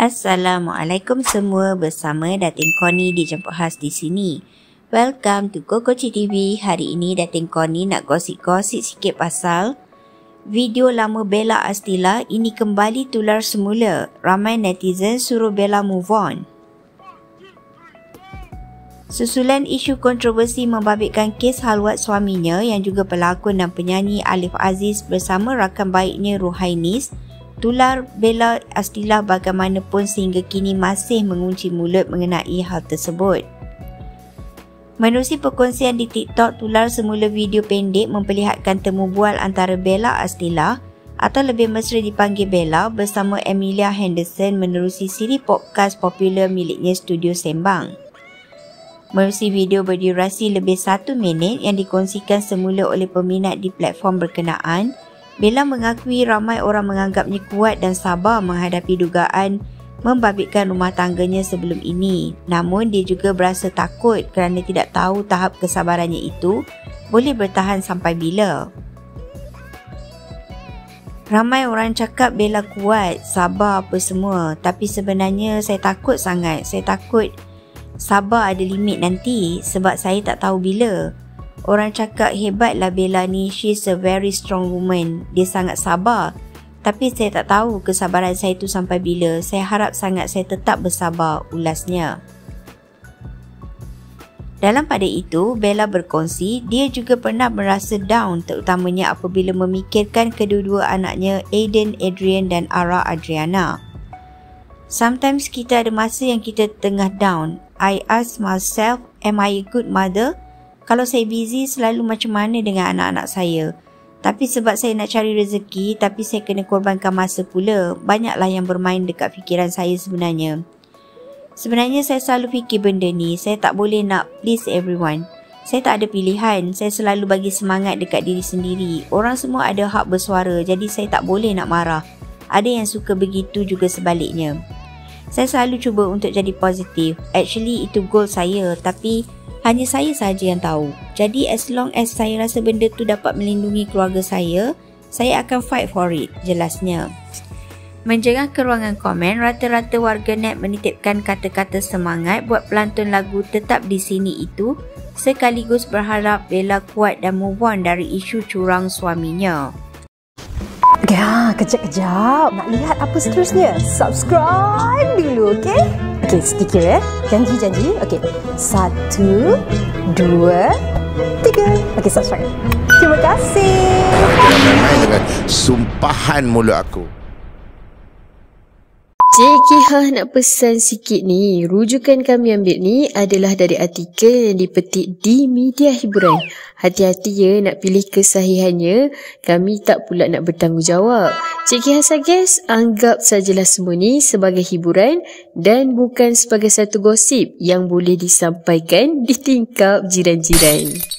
Assalamualaikum semua, bersama Datin Connie dijemput khas di sini. Welcome to Kokoci TV. Hari ini Datin Connie nak gosip-gosip sikit pasal video lama Bella Astila ini kembali tular semula. Ramai netizen suruh Bella move on. Susulan isu kontroversi membabitkan kes halwat suaminya yang juga pelakon dan penyanyi Alif Aziz bersama rakan baiknya Ruhainis, tular Bella Astila bagaimanapun sehingga kini masih mengunci mulut mengenai hal tersebut. Menerusi perkongsian di TikTok, tular semula video pendek memperlihatkan temu bual antara Bella Astila atau lebih mesra dipanggil Bella bersama Amelia Henderson menerusi siri podcast popular miliknya Studio Sembang. Menerusi video berdurasi lebih 1 minit yang dikongsikan semula oleh peminat di platform berkenaan, Bella mengakui ramai orang menganggapnya kuat dan sabar menghadapi dugaan membabitkan rumah tangganya sebelum ini. Namun dia juga berasa takut kerana tidak tahu tahap kesabarannya itu boleh bertahan sampai bila. Ramai orang cakap Bella kuat, sabar apa semua, tapi sebenarnya saya takut sangat. Saya takut sabar ada limit nanti sebab saya tak tahu bila. Orang cakap hebatlah Bella ni, she's a very strong woman. Dia sangat sabar. Tapi saya tak tahu kesabaran saya tu sampai bila. Saya harap sangat saya tetap bersabar, ulasnya. Dalam pada itu, Bella berkongsi dia juga pernah merasa down terutamanya apabila memikirkan kedua-dua anaknya Aiden Adrian dan Ara Adriana. Sometimes kita ada masa yang kita tengah down. I ask myself, am I a good mother? Kalau saya busy, selalu macam mana dengan anak-anak saya? Tapi sebab saya nak cari rezeki, tapi saya kena korbankan masa pula. Banyaklah yang bermain dekat fikiran saya sebenarnya. Sebenarnya saya selalu fikir benda ni, saya tak boleh nak please everyone. Saya tak ada pilihan, saya selalu bagi semangat dekat diri sendiri. Orang semua ada hak bersuara, jadi saya tak boleh nak marah. Ada yang suka begitu juga sebaliknya. Saya selalu cuba untuk jadi positif. Actually itu goal saya, tapi hanya saya sahaja yang tahu. Jadi as long as saya rasa benda tu dapat melindungi keluarga saya akan fight for it, jelasnya. Menjengah ke ruangan komen, rata-rata warganet menitipkan kata-kata semangat buat pelantun lagu Tetap di Sini itu, sekaligus berharap Bella kuat dan move on dari isu curang suaminya. Ya, kejap-kejap. Nak lihat apa seterusnya? Subscribe dulu, okey? Okey, sedikit ya. Janji-janji. Okey. 1, 2, 3. Okey, subscribe. Terima kasih. Main dengan sumpahan mulut aku. Cik Kihah nak pesan sikit ni. Rujukan kami ambil ni adalah dari artikel yang dipetik di media hiburan. Hati-hati ya nak pilih kesahihannya. Kami tak pula nak bertanggungjawab. Cik Kihah suggest anggap sajalah semua ni sebagai hiburan dan bukan sebagai satu gosip yang boleh disampaikan di tingkap jiran-jiran.